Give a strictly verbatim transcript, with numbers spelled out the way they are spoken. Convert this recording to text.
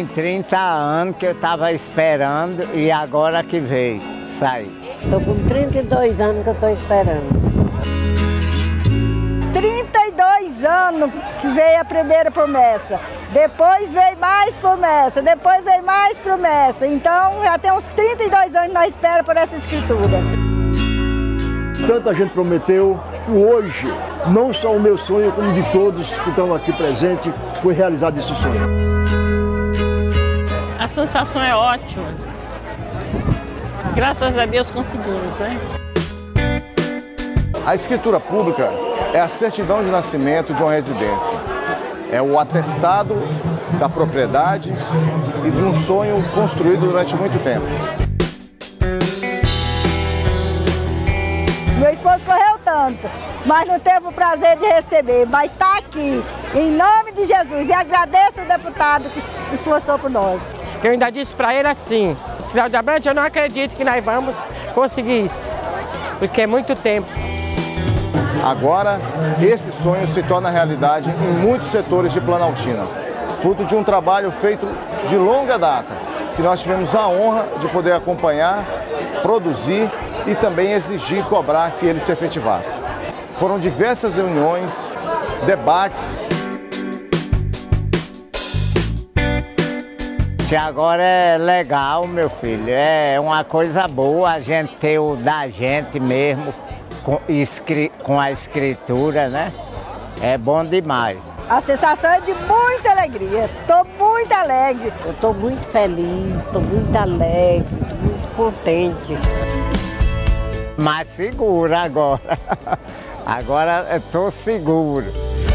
trinta anos que eu estava esperando e agora que veio sair. Estou com trinta e dois anos que eu estou esperando. trinta e dois anos que veio a primeira promessa. Depois veio mais promessa, depois veio mais promessa. Então já tem uns trinta e dois anos que nós esperamos por essa escritura. Tanta gente prometeu e hoje, não só o meu sonho, como de todos que estão aqui presentes, foi realizado esse sonho. A sensação é ótima. Graças a Deus conseguimos, né? A escritura pública é a certidão de nascimento de uma residência. É o atestado da propriedade e de um sonho construído durante muito tempo. Meu esposo correu tanto, mas não teve o prazer de receber, mas está aqui, em nome de Jesus, e agradeço o deputado que esforçou por nós. Eu ainda disse para ele assim, Cláudia Brandt, eu não acredito que nós vamos conseguir isso, porque é muito tempo. Agora, esse sonho se torna realidade em muitos setores de Planaltina, fruto de um trabalho feito de longa data, que nós tivemos a honra de poder acompanhar, produzir e também exigir, cobrar que ele se efetivasse. Foram diversas reuniões, debates. Agora é legal, meu filho, é uma coisa boa a gente ter o da gente mesmo, com, com a escritura, né? É bom demais. A sensação é de muita alegria, estou muito alegre. Eu estou muito feliz, estou muito alegre, estou muito contente. Mais seguro agora, agora eu estou seguro.